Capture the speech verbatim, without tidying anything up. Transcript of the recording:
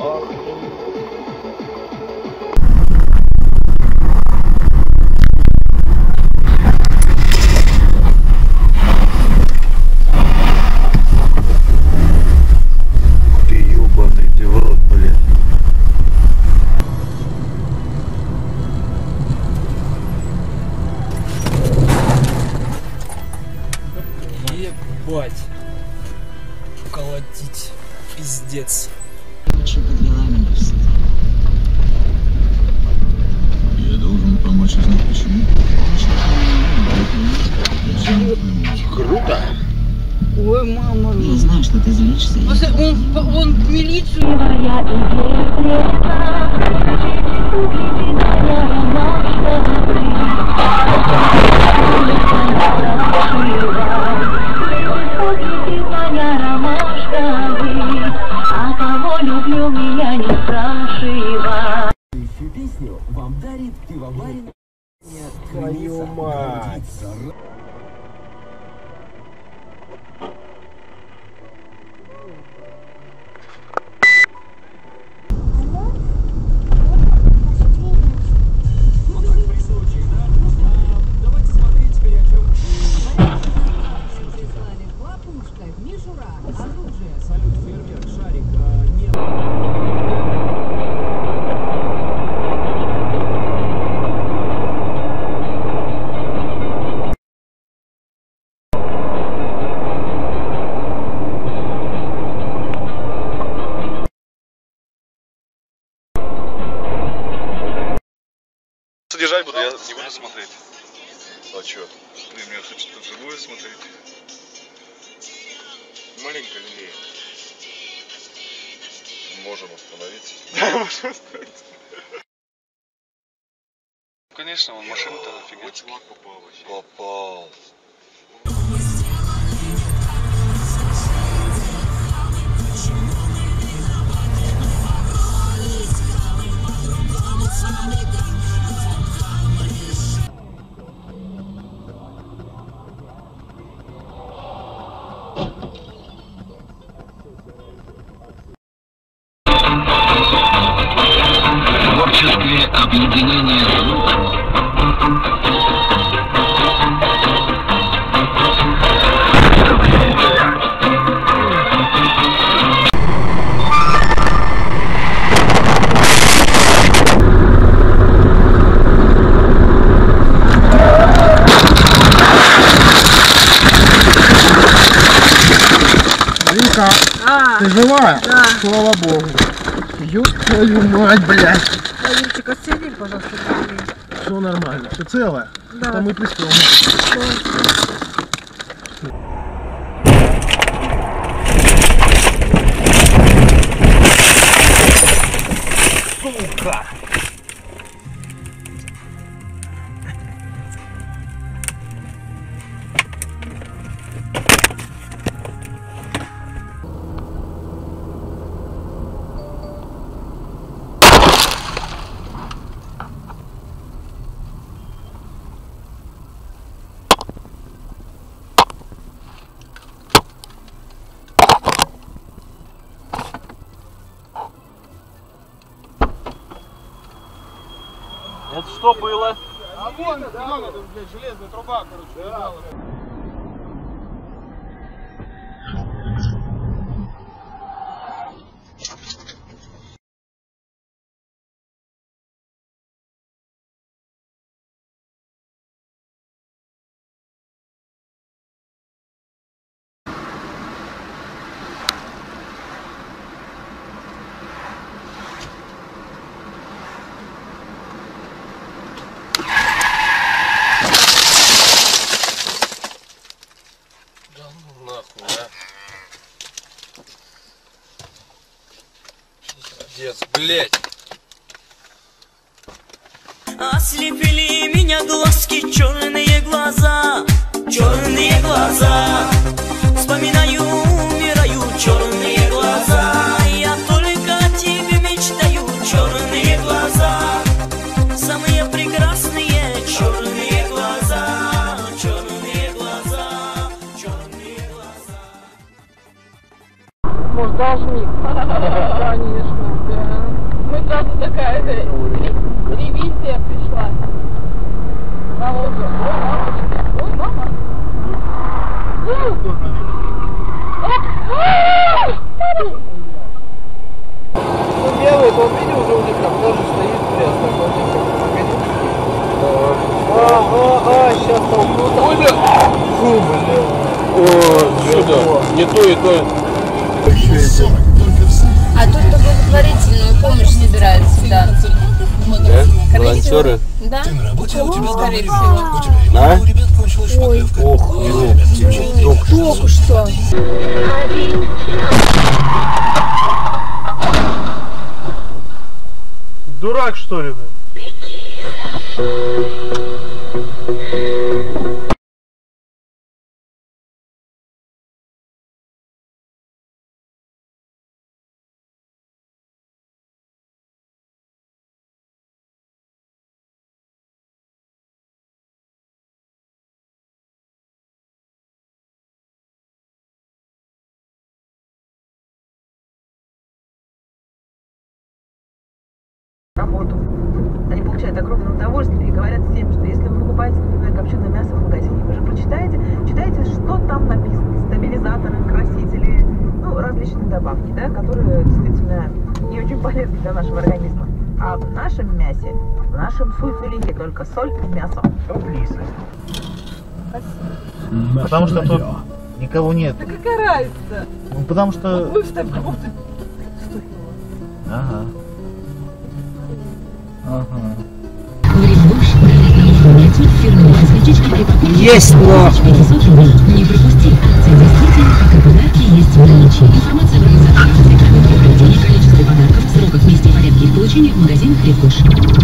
Ебать. Колотить. Пиздец. Что подвела меня в сад? Я должен помочь узнать почему. Круто! Ой, мама. Я знаю, что ты злишься. Он, он, он в милицию. Песню вам дарит пивоваренная. Твою мать! Давайте смотреть теперь, о чем. Хлопушка, мишура, оружие. Салют, фейерверк, шарик, нет. Содержать буду, я не буду смотреть. А чё? Ты меня хочешь вживую смотреть? Маленько левее. Можем остановить. Да, можем остановить. Конечно, он машину-то нафига. Чувак попал вообще. Попал. Творческое объединение звук. Вика, А, ты живая? да. Слава богу. Ёб твою мать, блядь. Юрчик, отсоедини, пожалуйста, камень. Все нормально, все целое? Да. Это мы плеском. Сука! Это что было? А вон, вон это, блядь, железная труба, короче, лежала. Пиздец, блять. Ослепили меня глазки, черные глаза, черные глаза. Вспоминаю, умираю, черные глаза. Я только о тебе мечтаю, черные глаза. Самые прекрасные черные глаза, черные глаза, черные глаза. Может, должник? Конечно, да. сразу такая ревизия пришла. Налоги. Ой, мамочки. Ой, мама. Ну, белый, то он видел уже у них там тоже стоит кресло. А, а, а, сейчас толкнут. Ой, бля. Фу, бля. О, сюда. Не то и то. А тут кто благотворительную помощь собирает сюда. Да? Волонтеры? Да? Скорее всего. А? Ой. Ох, Только, только что. Дурак, что ли, блин? Работу. Они получают огромное удовольствие и говорят всем, что если вы покупаете, например, копченое мясо в магазине, вы же прочитаете, читаете, что там написано. Стабилизаторы, красители, ну, различные добавки, да, которые действительно не очень полезны для нашего организма. А в нашем мясе, в нашем сульфилихе только соль и мясо. Потому что тут никого нет. Да какая разница? Ну, потому что... Вот выставь кого-то. Ага. Ага. Есть, но... Не пропусти. Акция действительно, пока подарки есть в наличии. Информация в организации акции, как выбор, количестве подарков, сроках, месте и порядке их получения в магазинах Ревкош.